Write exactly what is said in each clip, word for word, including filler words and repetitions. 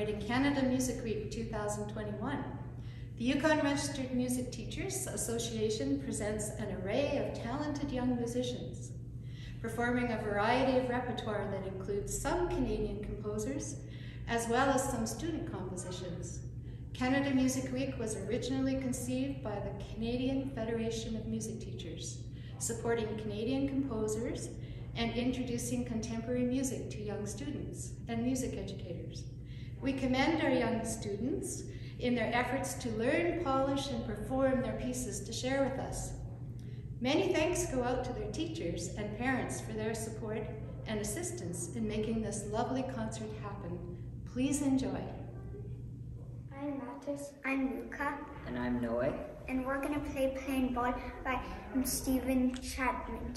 celebrating Canada Music Week two thousand twenty-one. The Yukon Registered Music Teachers Association presents an array of talented young musicians, performing a variety of repertoire that includes some Canadian composers, as well as some student compositions. Canada Music Week was originally conceived by the Canadian Federation of Music Teachers, supporting Canadian composers and introducing contemporary music to young students and music educators. We commend our young students in their efforts to learn, polish, and perform their pieces to share with us. Many thanks go out to their teachers and parents for their support and assistance in making this lovely concert happen. Please enjoy. I'm Mattis. I'm Luca. And I'm Noe. And we're gonna play Playing Ball by Stephen Chapman.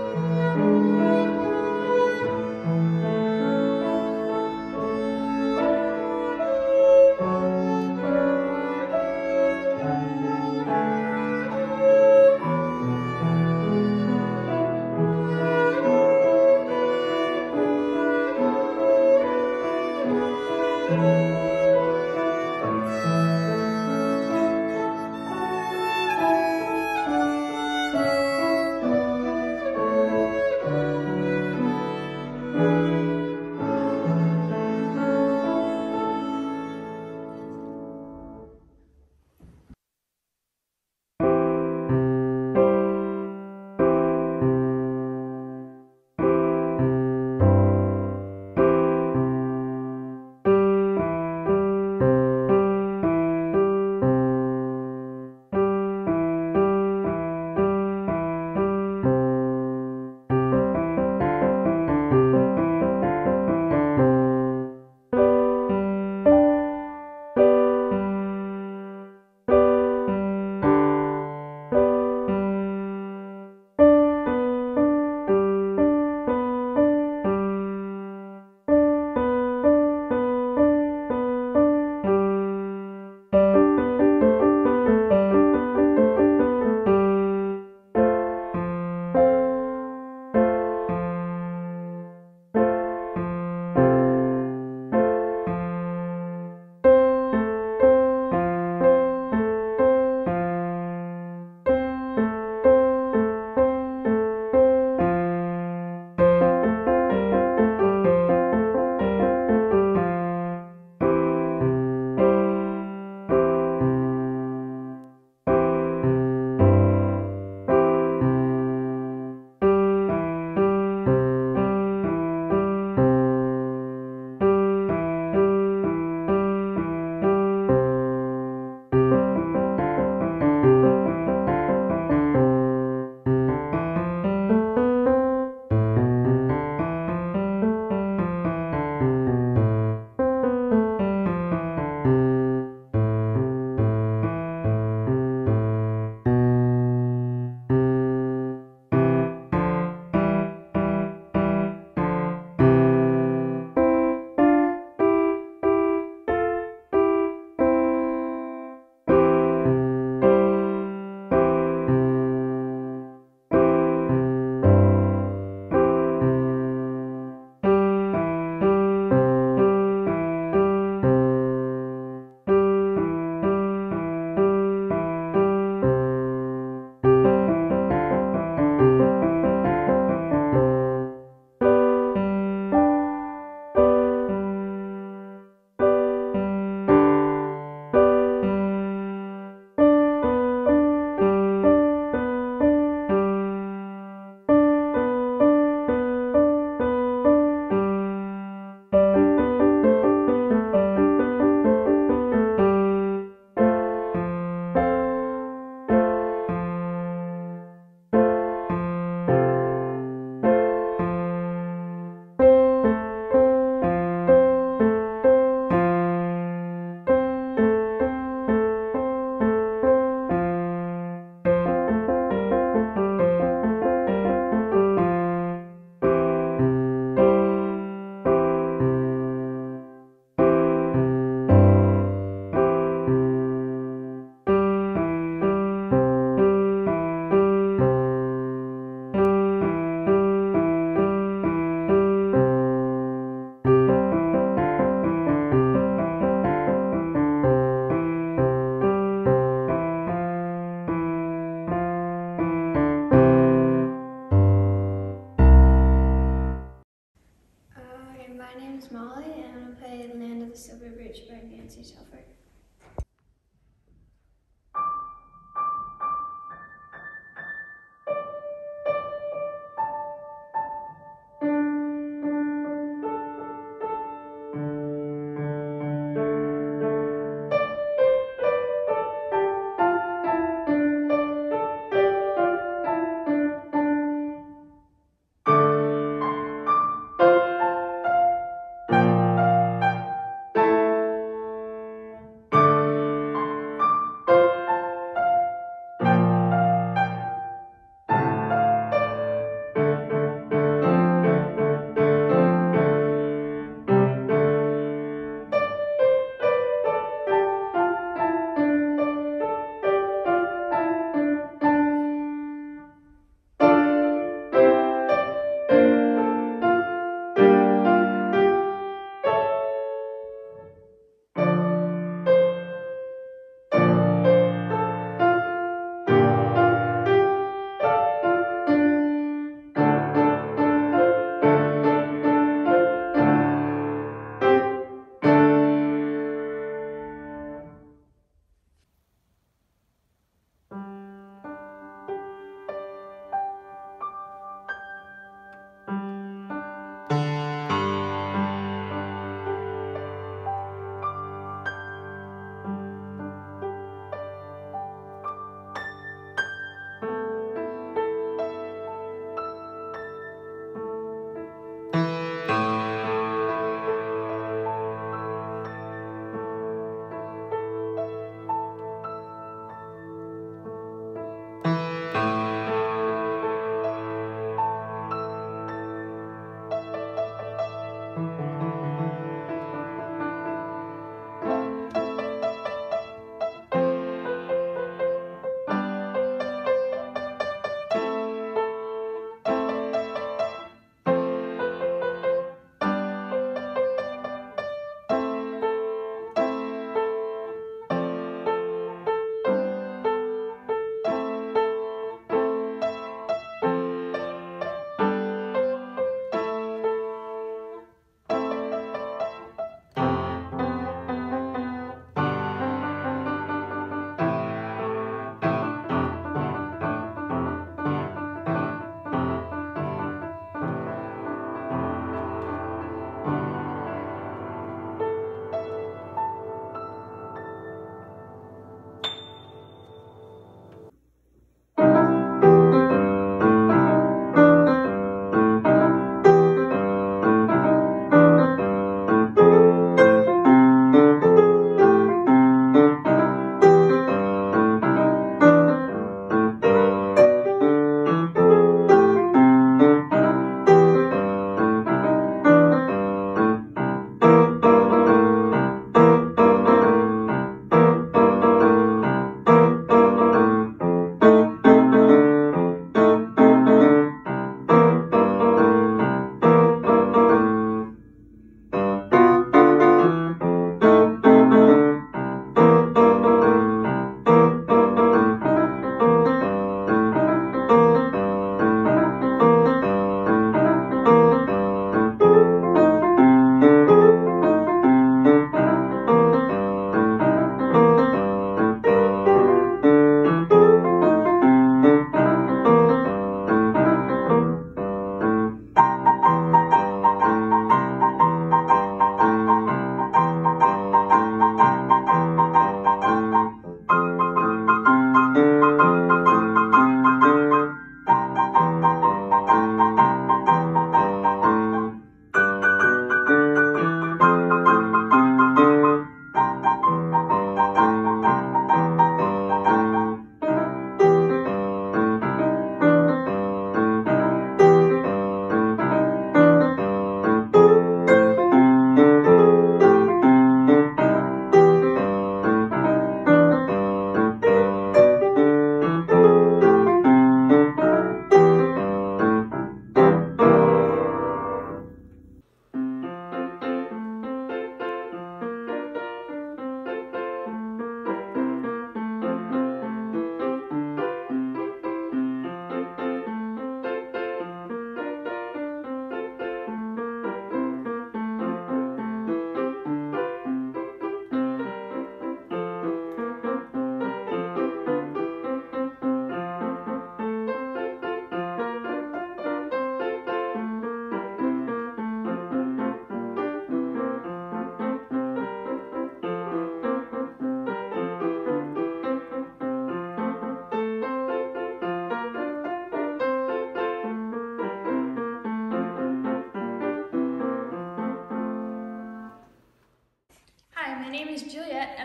Thank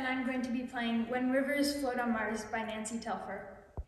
I'm going to be playing When Rivers Float on Mars by Nancy Telfer.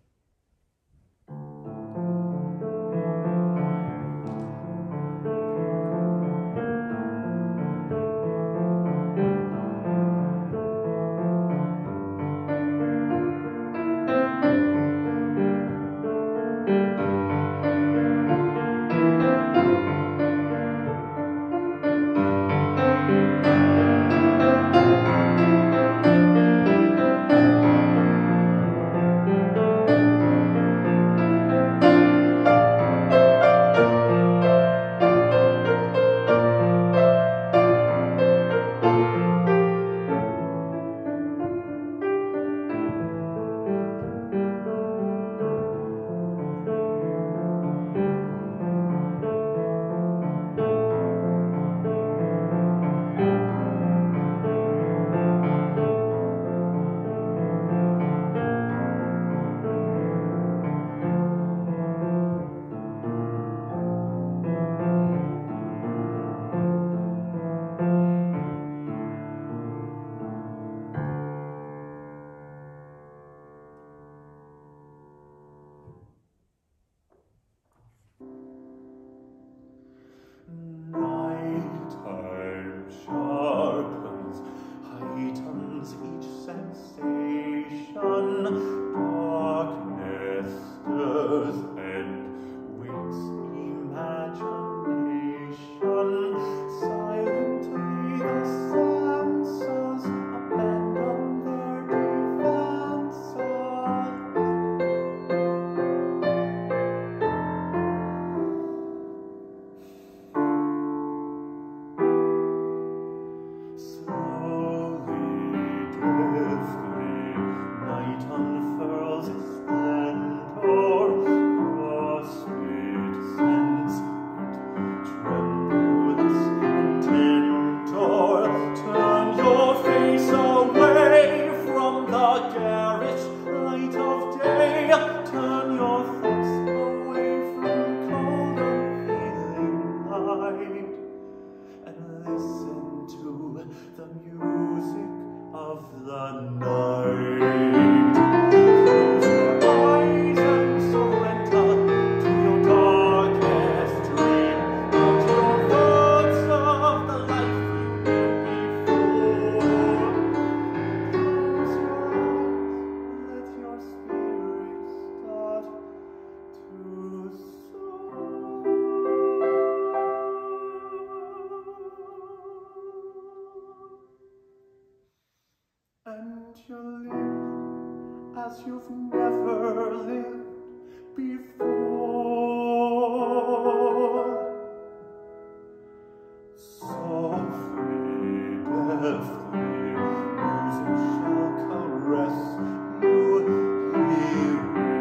And you live as you've never lived before. Softly, deftly, music shall caress you. Hear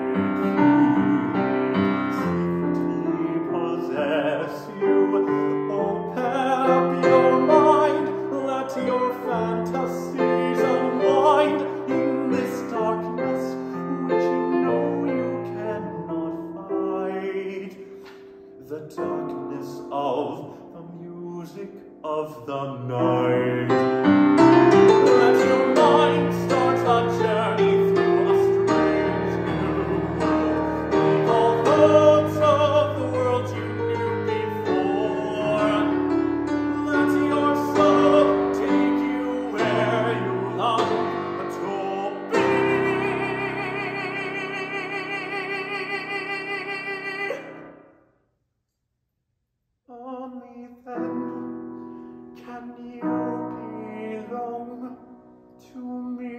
it, secretly possess you. Open up your mind, let your fantasies unwind in this darkness which you know you cannot fight. The darkness of the music of the night. Let your mind start a journey through a strange new world. Leave all hopes of the world you knew before. Let your soul take you where you long to be. Only then can you belong to me.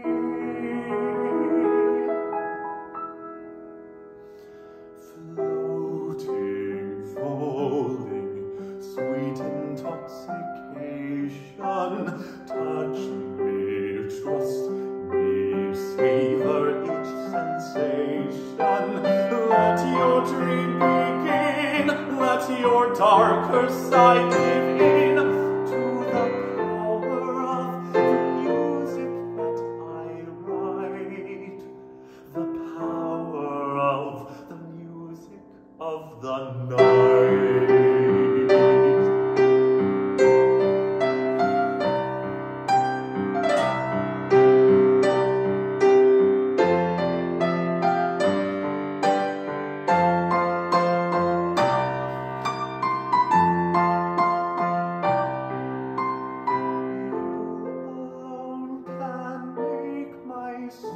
Floating, falling, sweet intoxication. Touch me, trust me, savor each sensation. Let your dream begin, let your darker side give in to the power of the music that I write. The power of the music of the night.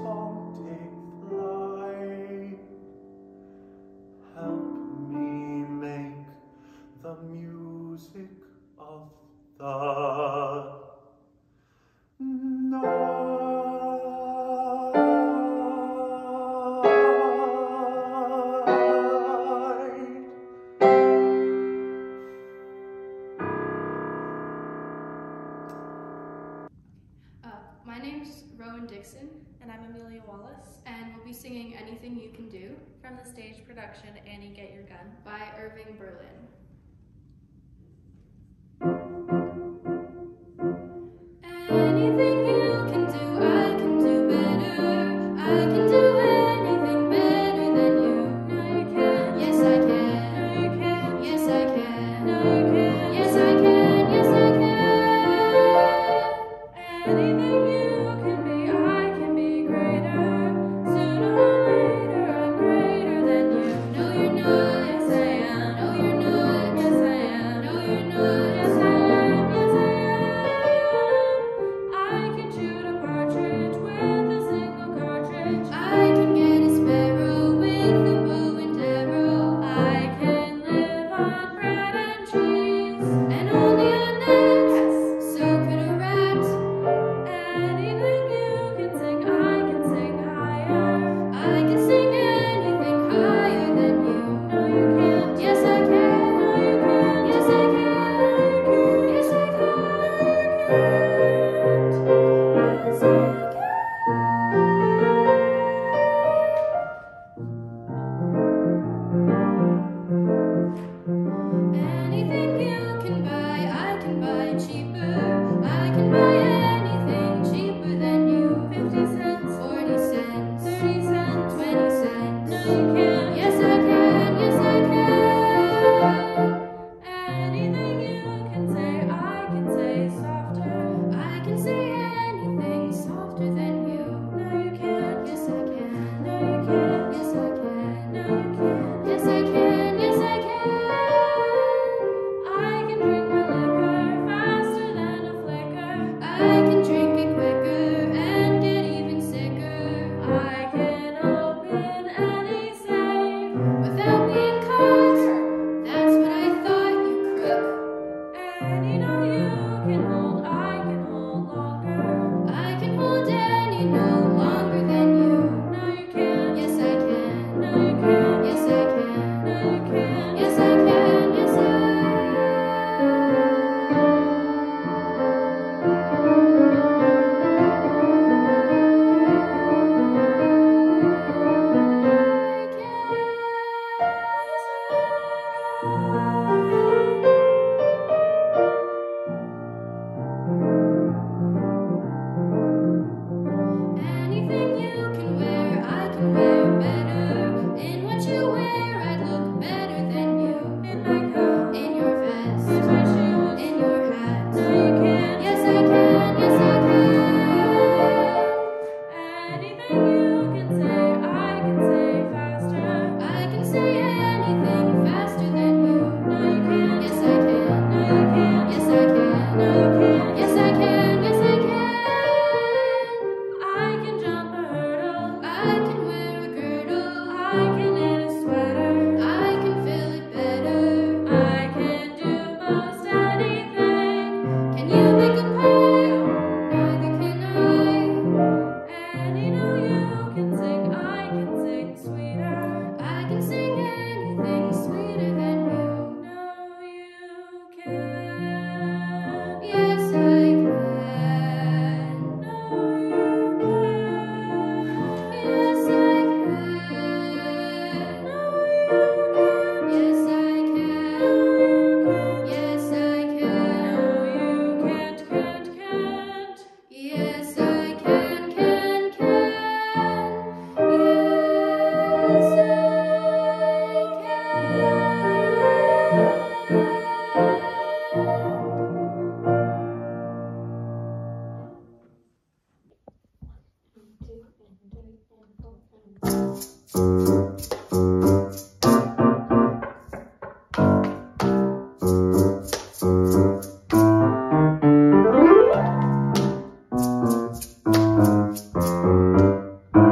song take flight. Help me make the music of the night. My name's Rowan Dixon, And I'm Amelia Wallace, and we'll be singing Anything You Can Do from the stage production Annie Get Your Gun. by Irving Berlin. Anything you can do, I can do better. I can do anything better than you. No, you can. Yes, I can. No, you can. Yes, I can. No, you can. Yes, I can. Yes, I can. Anything you can be, I can be greater. Sooner or later, I'm greater than you. No, you're not. Yes, I am. No, you're not. Yes, I am. No, you're not. Yes, I am. Yes, I am. I can shoot a partridge with a single cartridge. I can get a sparrow with a bow and arrow. I can live on bread and cheese and only on eggs. So could a rat. Anything you can sing, I can sing higher. I can sing anything higher than you. No, you can't. Yes, I can. No, you can't. Yes, I can. Yes, I can. Yes, I can. Anything you can buy, I can buy cheaper. I can buy anything cheaper than you. Fifty cents, forty cents, thirty cents, twenty cents. No, you can't. Yes, I can. Yes, I can. Anything you can say, I can say softer. I can say anything softer than you. No, you can't. Yes, I can. No, you can't. Yes, I can. No, you can't. Yes, I can. Yes, I can. I can drink my liquor faster than a flicker. I can drink it quicker and get even sicker. I can open any safe without being caught. That's what I thought, you crook. And you know you can hold, I can hold longer. I can hold any no longer than you. No, you can't. Yes, I can. No, you can't. Yes, I can. No, you can't. Yes, I can. Yes, I Anything you can wear, I can wear better. In what you wear, I'd look better than you. In my coat, in your vest, in my shoes, in your hat. No, you can't. Yes, I can. Yes, I can. Anything you can say, I can say faster. I can say anything faster than you. No, you can't. Yes, I can. No, you can't. Yes, I can. No, you can't. Yes, I can. Yes, I can. I can jump a hurdle. I can wear a girdle. I can knit a sweater. I can fill it better. I can do most anything. Can you make a pie? Neither can I. And you know you can sing. I can sing sweeter. I can sing anything sweeter than you. No, you can. Yes, I can. No, you can. Yes, I can. No, you can. Yes, I can. Yes, I can. No, you can't, can't, can't. Yes, I can, can, can. Yes, I can.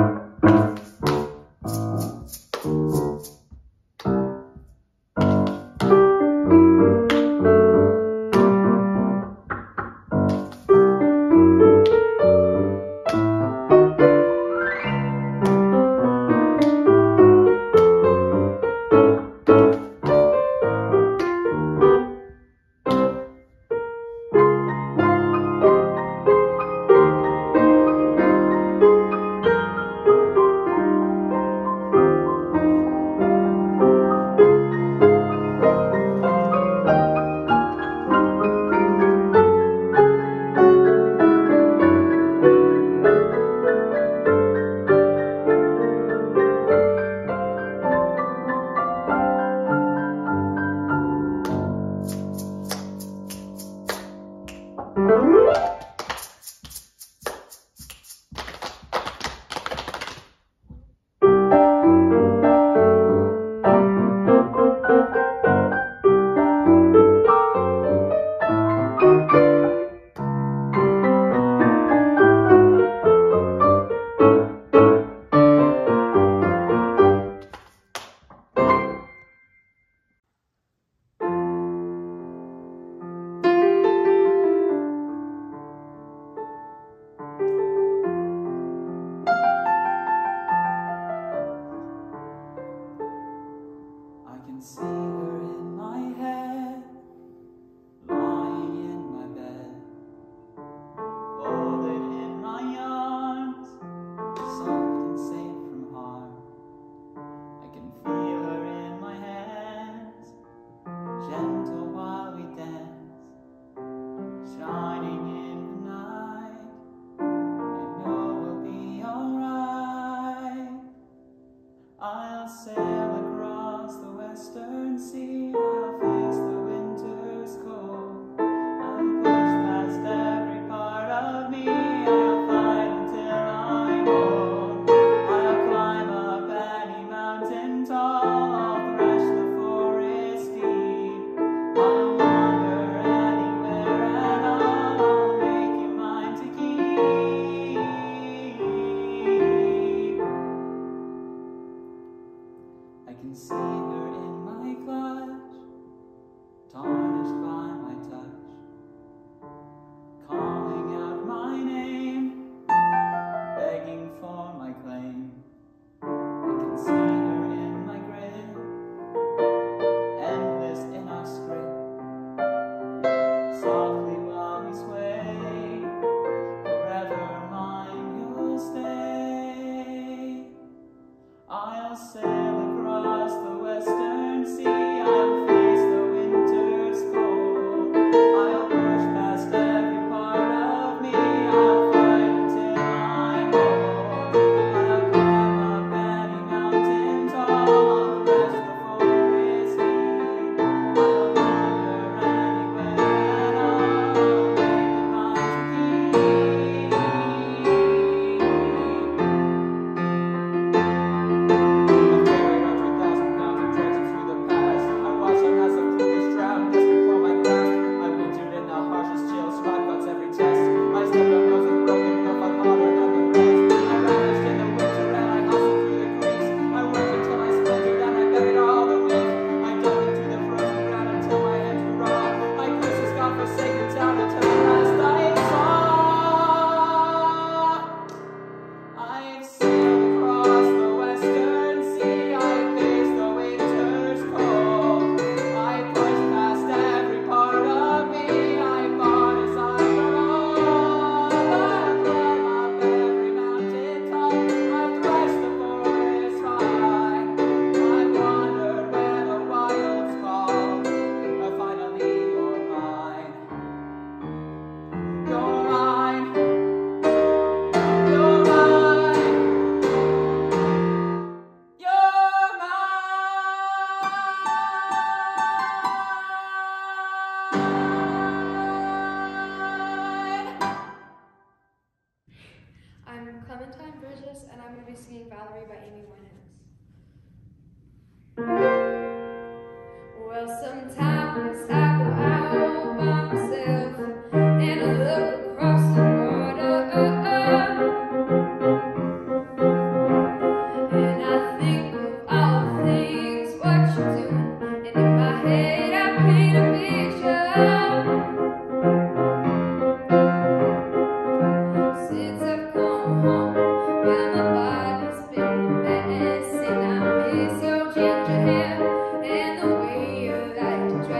sail across the western sea, I'll face the winter's cold. I'll push past every part of me, I'll fight until I'm old. I'll climb up any mountain tall, I'll thresh the forest deep. I'll wander anywhere at all, I'll make you mine to keep. I can see her in my clutch, tarnished by my touch, calling out my name, begging for my claim. I can see her in my grip, endless in our script, softly while we sway, forever mine you'll stay. I'll sail across the western sea, I'll face the winter's cold. I'll push past every part of me, I'll fight until I'm old. I'll climb up any mountain tall, I'll thresh the forest deep. I'll wander anywhere at all, I'll make it mine to keep. I've carried a hundred thousand pounds of treasure through the past. I watched them as the fluid drowned, desperate for my grasp. I wintered in the harshest chills, survived God's every test. I stepped on nose and broken, but fought harder than the rest. I ravaged in the winter and I hustled through the creeks. I worked until I splintered and I buried all the weak. I dug into the frozen ground until my hands grew raw. I cursed this God-forsaken town until at last I saw. I've sailed across the western sea, I've faced the winter's cold. I've pushed past every part of me, I've fought as I've grown old. I've climbed up every mountain top, I've threshed the forest high. I've wandered where the wilds call, but finally you're mine. You're mine. You're mine. You're mine. I'm Clementine Burgess, and I'm going to be singing Valerie by Amy Winehouse. Well, sometimes I go out by myself and I look across the water, and I think of all the things what you're doing, and in my head I paint a picture. Since I've come home, well, my body's been a mess, and I miss your ginger hair and the way you like to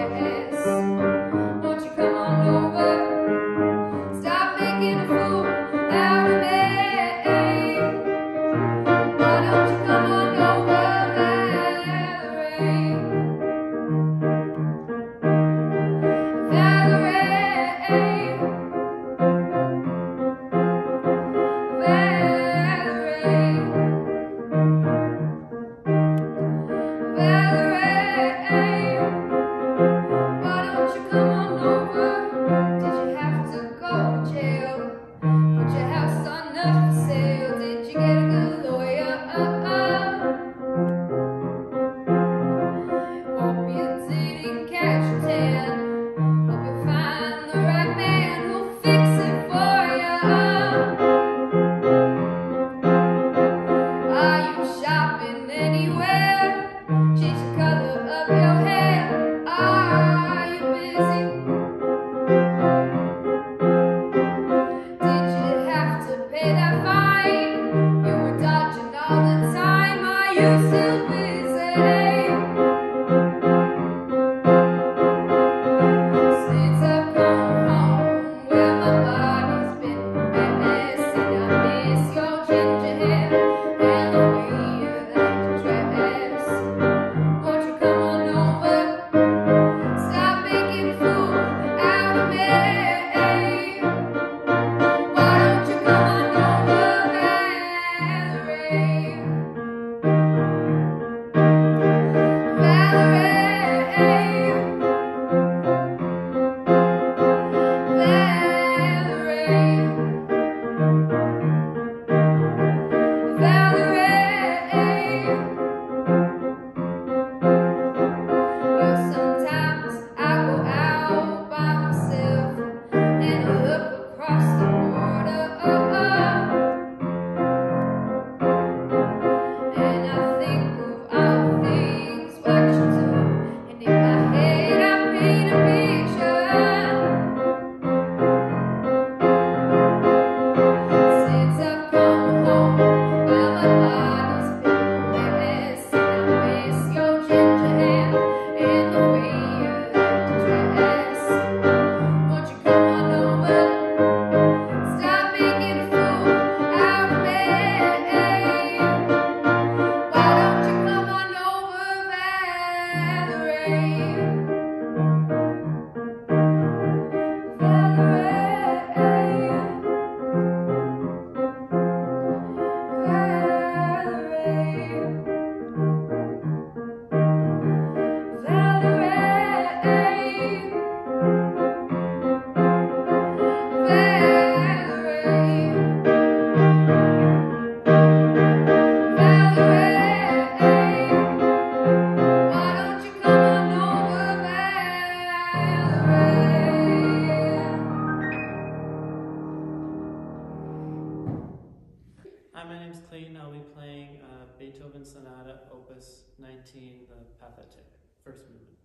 I'll be playing uh, Beethoven Sonata, Opus nineteen, the Pathetic, first movement.